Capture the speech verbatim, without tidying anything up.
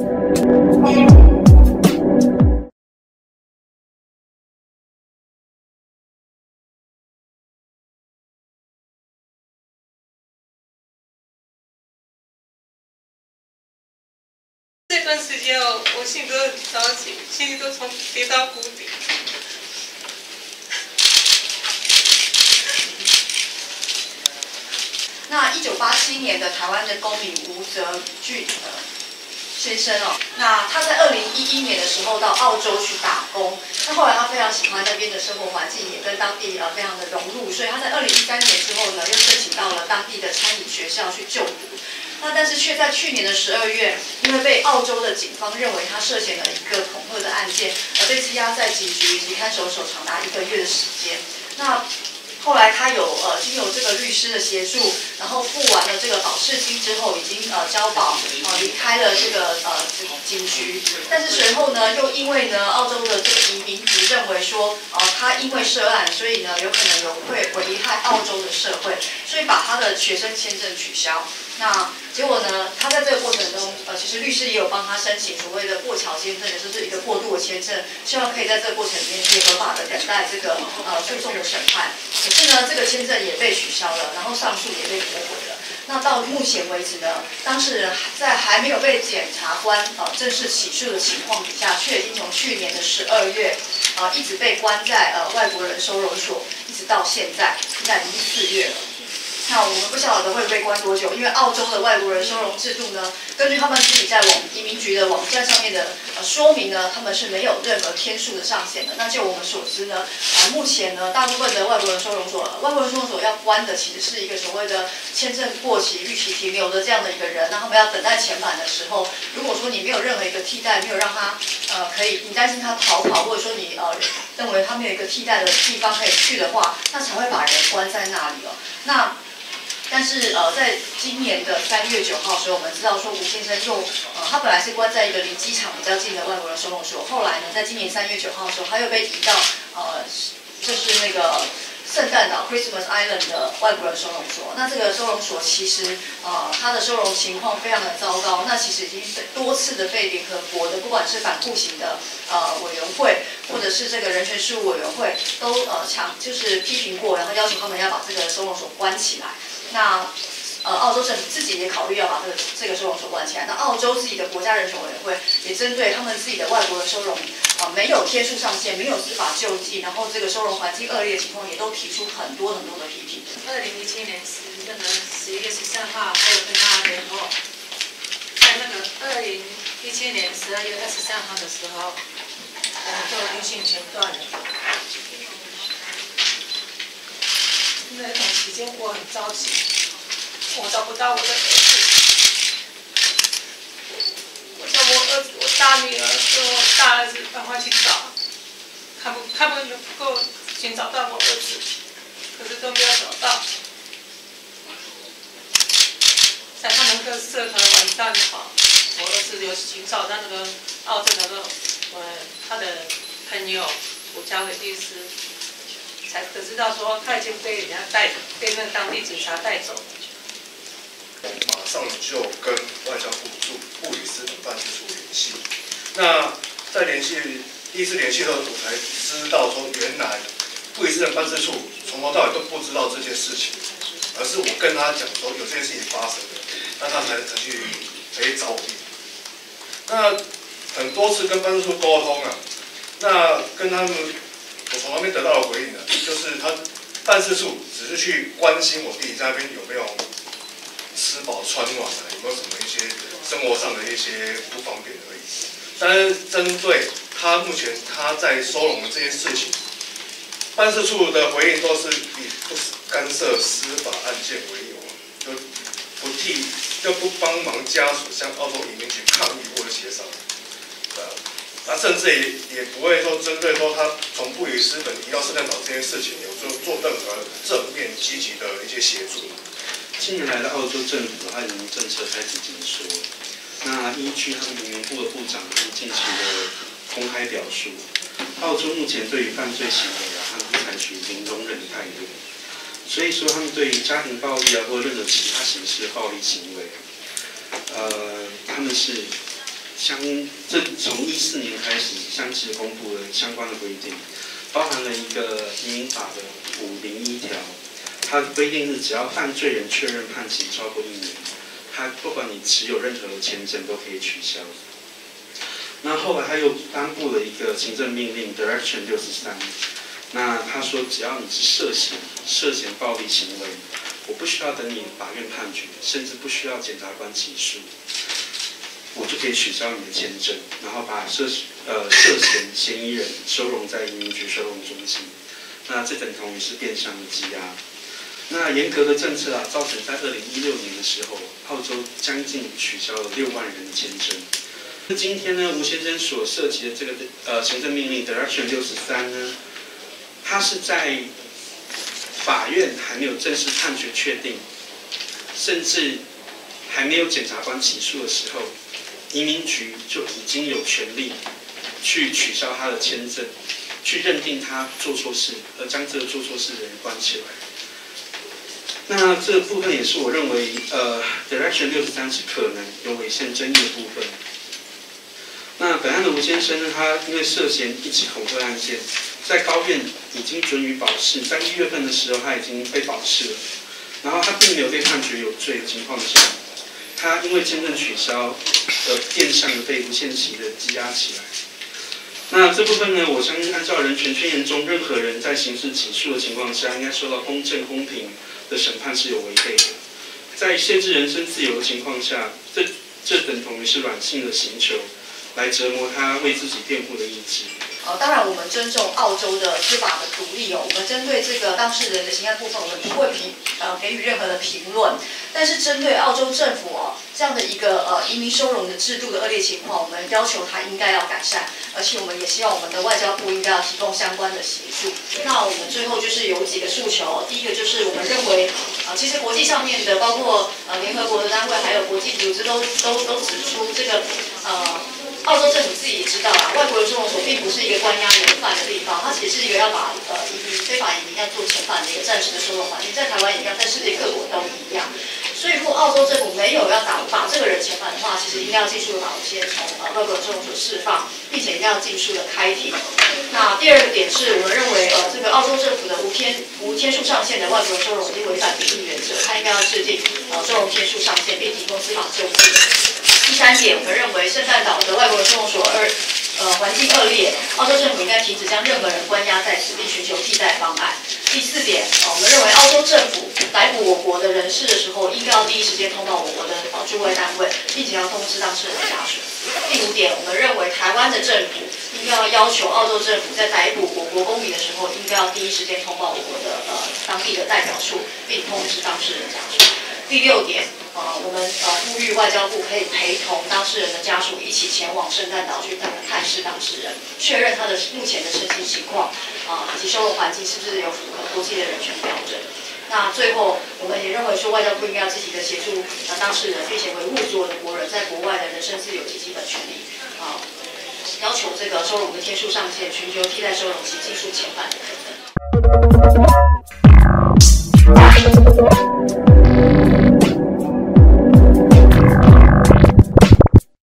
这段时间哦，我性格很着急，心里都从跌到谷底。 那一九八七年的台湾的公民吴泽俊呃先生哦，那他在二零一一年的时候到澳洲去打工，那后来他非常喜欢那边的生活环境，也跟当地呃非常的融入，所以他在二零一三年之后呢，又申请到了当地的餐饮学校去就读。那但是却在去年的十二月，因为被澳洲的警方认为他涉嫌了一个恐吓的案件，而被羁押在警局以及看守所长达一个月的时间。那后来他有呃经由这个律师的协助，然后付完了这个保释金之后，已经呃交保，呃离开了这个呃警局。但是随后呢，又因为呢澳洲的这个移民局认为说，呃他因为涉案，所以呢有可能有会危害澳洲的社会，所以把他的学生签证取消。那结果呢，他在这个过程中，呃，其实律师也有帮他申请所谓的过桥签证，也就是一个过渡的签证，希望可以在这个过程里面可以合法的等待这个呃诉讼的审判。可是呢，这个签证也被取消了，然后上诉也被驳回了。那到目前为止呢，当事人在还没有被检察官呃正式起诉的情况底下，却已经从去年的十二月啊、呃、一直被关在呃外国人收容所，一直到现在，现在已经四月了。那我们不晓得会被关多久，因为澳洲的外国人收容制度呢，根据他们自己在网移民局的网站上面的呃说明呢，他们是没有任何天数的上限的。那就我们所知呢，呃，目前呢，大部分的外国人收容所，外国人收容所要关的其实是一个所谓的签证过期、逾期停留的这样的一个人，那他们要等待遣返的时候，如果说你没有任何一个替代，没有让他呃可以，你担心他逃跑，或者说你呃认为他没有一个替代的地方可以去的话，那才会把人关在那里哦。那但是呃，在今年的三月九号的时候，我们知道说吴先生又呃，他本来是关在一个离机场比较近的外国人收容所，后来呢，在今年三月九号的时候，他又被移到呃，就是那个圣诞岛 Christmas Island 的外国人收容所。那这个收容所其实呃，它的收容情况非常的糟糕，那其实已经多次的被联合国的不管是反酷刑的呃委员会，或者是这个人权事务委员会，都呃强就是批评过，然后要求他们要把这个收容所关起来。那呃，澳洲政府自己也考虑要把这个这个收容所关起来。那澳洲自己的国家人权委员会也针对他们自己的外国人收容，啊、呃、没有天数上限，没有司法救济，然后这个收容环境恶劣的情况，也都提出很多很多的批评。 二零一七年十那个十一月十三号，还有跟他联络，在那个二零一七年十二月二十三号的时候，我们就音讯全断了。那段期间我很着急，我找不到我的儿子，我叫我儿子，我大女儿跟我大儿子赶快去找，他们他们能够先找到我儿子，可是都没有找到。在他们的社团网站哈，我儿子有寻找到那个澳洲那个呃他的朋友吴家伟律师。才可知道说他已经被人家带，被那当地警察带走了。 马上就跟外交部驻布里斯本办事处联系。那在联系第一次联系后，我才知道说，原来布里斯本办事处从头到尾都不知道这件事情，而是我跟他讲说有这件事情发生了，那他才才去才去找我弟弟。那很多次跟办事处沟通啊，那跟他们。我从那边得到的回应呢，就是他办事处只是去关心我弟弟在那边有没有吃饱穿暖啊，有没有什么一些生活上的一些不方便而已。但是针对他目前他在收容的这件事情，办事处的回应都是以不干涉司法案件为由，就不替就不帮忙家属向澳洲移民局抗议或者协商。那甚至也也不会说针对说他从布里斯本移到圣诞岛这件事情有做做任何正面积极的一些协助。 近年来的澳洲政府的移民政策开始紧缩，那依据他们移民部的部长近期的公开表述，澳洲目前对于犯罪行为啊，他们会采取零容忍的态度，所以说他们对于家庭暴力啊或任何其他形式的暴力行为，呃，他们是相这从一四年开始相继公布了相关的规定，包含了一个移民法的五零一条，它的规定是只要犯罪人确认判刑超过一年，他不管你持有任何的签证都可以取消。那后来他又颁布了一个行政命令 Direction 六十三，那他说只要你是涉嫌涉嫌暴力行为，我不需要等你法院判决，甚至不需要检察官起诉，我就可以取消你的签证，然后把涉呃涉嫌嫌疑人收容在移民局收容中心。那这等同于是变相的羁押。那严格的政策啊，造成在二零一六年的时候，澳洲将近取消了六万人的签证。那今天呢，吴先生所涉及的这个呃行政命令 Direction 六十三呢，它是在法院还没有正式判决确定，甚至还没有检察官起诉的时候，移民局就已经有权利去取消他的签证，去认定他做错事，而将这个做错事的人关起来。那这个部分也是我认为，呃 ，Direction 六十三是可能有违宪争议的部分。那本案的吴先生呢，他因为涉嫌一起恐吓案件，在高院已经准予保释，在一月份的时候他已经被保释了，然后他并没有被判决有罪的情况下，他因为签证取消，呃，变相的被无限期的羁押起来。那这部分呢，我相信按照人权宣言中，任何人在刑事起诉的情况下，应该受到公正公平的审判是有违背的。在限制人身自由的情况下，这这等同于是软性的刑求，来折磨他为自己辩护的意志。 呃，当然我们尊重澳洲的司法的独立哦，我们针对这个当事人的刑案部分，我们不会评呃给予任何的评论。但是针对澳洲政府哦这样的一个呃移民收容的制度的恶劣情况，我们要求他应该要改善，而且我们也希望我们的外交部应该要提供相关的协助。那我们最后就是有几个诉求，第一个就是我们认为呃其实国际上面的包括呃联合国的单位还有国际组织都都都指出这个呃。澳洲政府自己也知道啦，外国人收容所并不是一个关押人犯的地方，它其实是一个要把呃移民非法移民要做遣返的一个暂时的收容环境，在台湾也一样，在世界各国都一样。所以，如果澳洲政府没有要打把这个人遣返的话，其实应该要尽速的把这些从呃外国人收容所释放，并且一定要尽速的开庭。那第二个点是我们认为呃这个澳洲政府的无天无天数上限的外国人收容已经违反比例原则，它应该要制定呃收容天数上限，并提供司法救济。第三点，我们认为圣诞岛的外国人收容所二呃环境恶劣，澳洲政府应该停止将任何人关押在此，并寻求替代方案。第四点，呃，我们认为澳洲政府逮捕我国的人士的时候，应该要第一时间通报我国的呃驻外单位，并且要通知当事人的家属。第五点，我们认为台湾的政府应该要要求澳洲政府在逮捕我国公民的时候，应该要第一时间通报我国的呃当地的代表处，并通知当事人家属。第六点，呃，我们呃呼吁外交部可以陪同当事人的家属一起前往圣诞岛去探探视当事人，确认他的目前的身心情况，啊、呃，以及收容环境是不是有符合国际的人权标准。那最后，我们也认为说，外交部应该要积极的协助呃当事人，并且维护所有的国人在国外的人身自由及基本权利，啊、呃，要求这个收容的天数上限，寻求替代收容及技术遣返的可能。